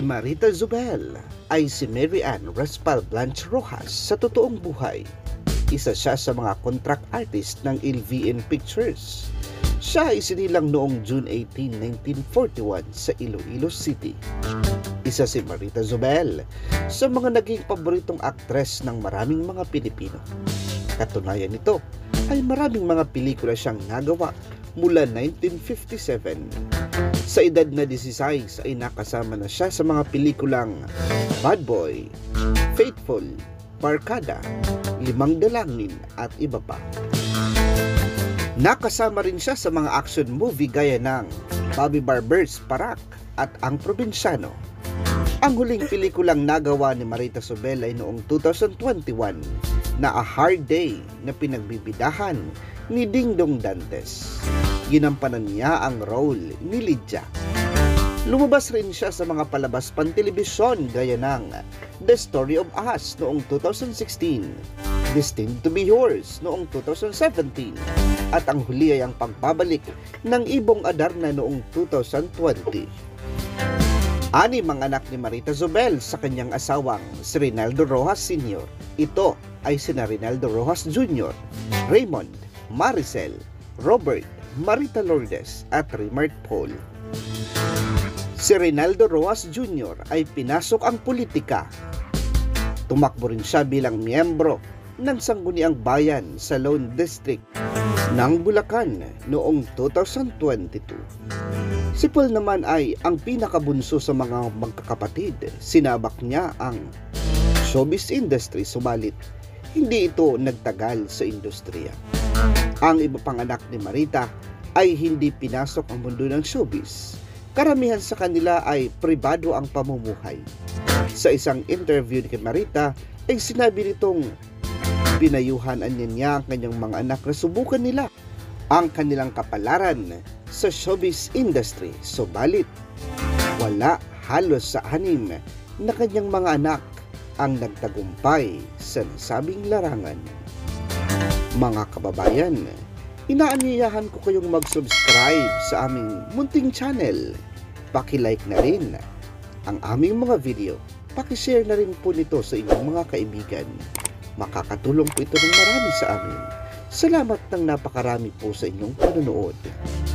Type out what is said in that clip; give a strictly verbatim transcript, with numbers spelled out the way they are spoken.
Marita Zubel ay si Mary Ann Raspal Blanche Rojas sa totoong buhay. Isa siya sa mga contract artist ng L V N Pictures. Siya ay sinilang noong June eighteenth, nineteen forty-one sa Iloilo City. Isa si Marita Zubel sa mga naging paboritong aktres ng maraming mga Pilipino. Katunayan nito ay maraming mga pelikula siyang nagawa mula nineteen fifty-seven. Sa edad na sixteen ay nakasama na siya sa mga pelikulang Bad Boy, Faithful, Barkada, Limang Dalangin at iba pa. Nakasama rin siya sa mga action movie gaya ng Bobby Barber's Parak at Ang Probinsyano. Ang huling pelikulang nagawa ni Marita Zubel ay noong two thousand twenty-one na A Hard Day na pinagbibidahan ni Dingdong Dantes. Ginampanan niya ang role ni Lydia. Lumabas rin siya sa mga palabas pantelebisyon gaya ng The Story of Us noong two thousand sixteen, Destined to be Yours noong two thousand seventeen, at ang huli ay ang pagbabalik ng Ibong Adarna noong two thousand twenty. Anim ang anak ni Marita Zubel sa kanyang asawang si Rinaldo Rojas Senior Ito ay sina Rinaldo Rojas Junior, Raymond, Maricel, Robert, Marita Lourdes at Rimart Paul. Si Rinaldo Rojas Junior ay pinasok ang politika. Tumakbo rin siya bilang miyembro ng Sangguniang Bayan sa Lone District ng Bulacan noong two thousand twenty-two. Si Paul naman ay ang pinakabunso sa mga magkakapatid. Sinabak niya ang showbiz industry, subalit hindi ito nagtagal sa industriya. Ang iba pang anak ni Marita ay hindi pinasok ang mundo ng showbiz. Karamihan sa kanila ay pribado ang pamumuhay. Sa isang interview ni Marita ay sinabi nitong pinayuhan niya ang kanyang mga anak na subukan nila ang kanilang kapalaran sa showbiz industry. Subalit, wala halos sa anim na kanyang mga anak ang nagtagumpay sa nasabing larangan. Mga kababayan, inaanyayahan ko kayong mag-subscribe sa aming munting channel. Paki-like na rin ang aming mga video. Paki-share na rin po nito sa inyong mga kaibigan. Makakatulong po ito ng marami sa amin. Salamat ng napakarami po sa inyong panonood.